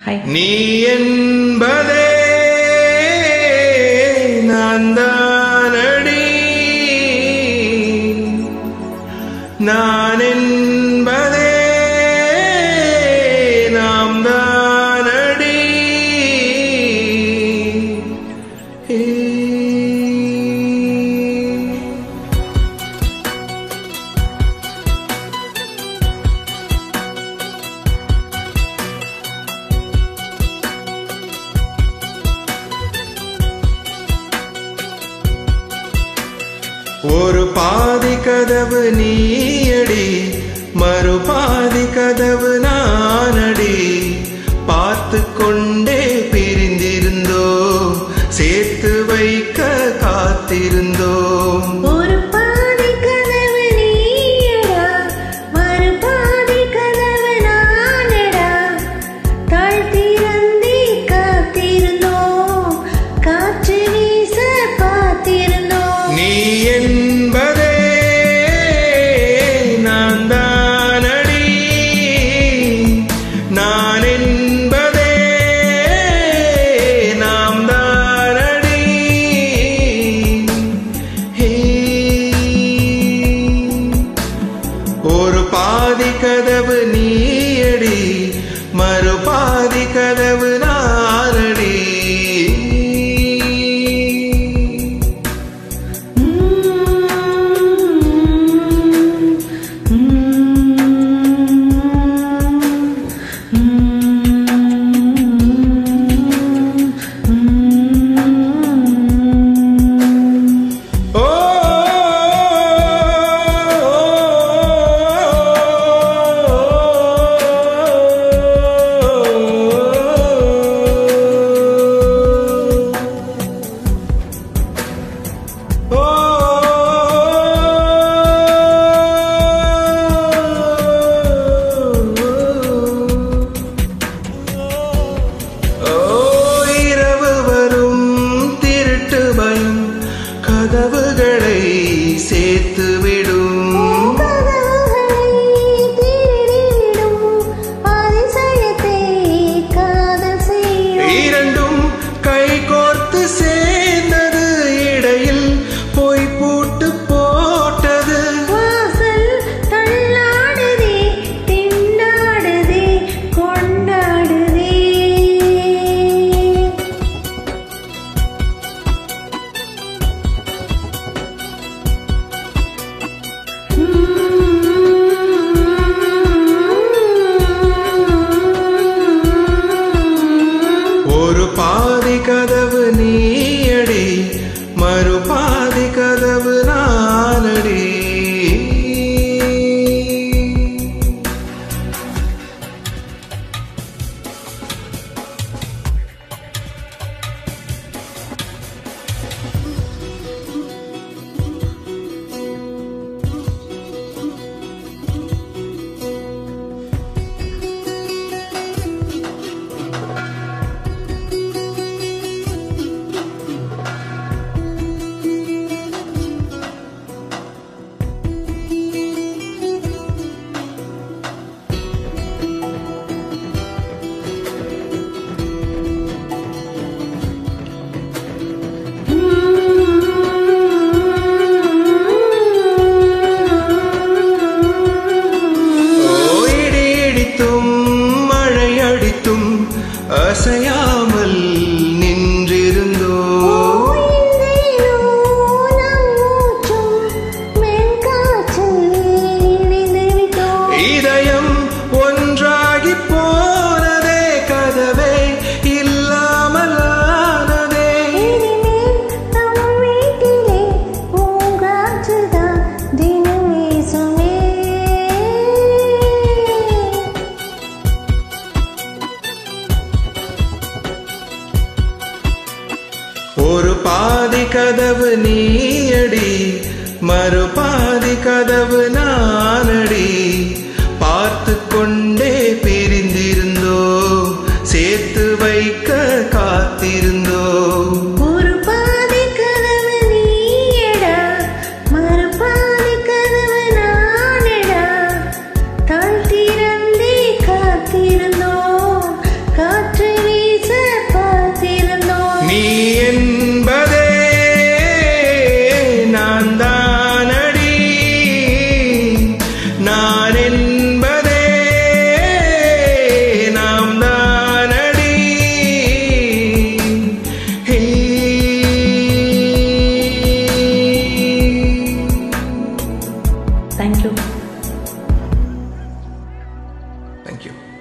நீ என்பதே நான் தானடி, நான் என்பதே நாம் தானடி. ஒரு பாதி கதவு நீயடி, மறு பாதி கதவு நானடி. பார்த்து கொண்டே பிரிந்திருந்தோம், சேர்த்து வைக்க காத்திருந்தோம். ஒரு பாதி கதவு நீயடா, மறு பாதி கதவு நானடா. தாழ்த்திறந்தே காத்திருந்தோம், காற்று வீச பார்த்திருந்தோம். நீ என்பதே நான் தானடி, நான் என்பதே நாம் தானடி. ஒரு பாதி கதவு நீயடி, மறு பாதி கதவு நானடி. கதவுகளை சேர்த்து விடும், இரண்டும் கை கோர்த்து சேர்ந்தது, இடையில் போய் பூட்டு போட்டது. வாசல் தள்ளாடுதே, திண்டாடுதே, கொண்டாடுதே. ஒரு பாதி கதவு நீயடி, மறு பாதி கதவு நானடி. அசையாமல் நின்றிருந்தோம், இதயம் ஒன்றாகி போனதே, கதவே இல்லாமல் ஆனதே. ஒரு பாதி கதவு நீயடி, மறு பாதி கதவு நானடி. பார்த்து கொண்டே பிரிந்திருந்தோம், சேர்த்து வைக்க காத்திருந்தோம். ஒரு பாதி கதவு நீயடா, மறு பாதி கதவு நானடா. தாழ்த்திறந்தே காத்திருந்தோம், காற்று தேங்க்யூ. தேங்க்யூ.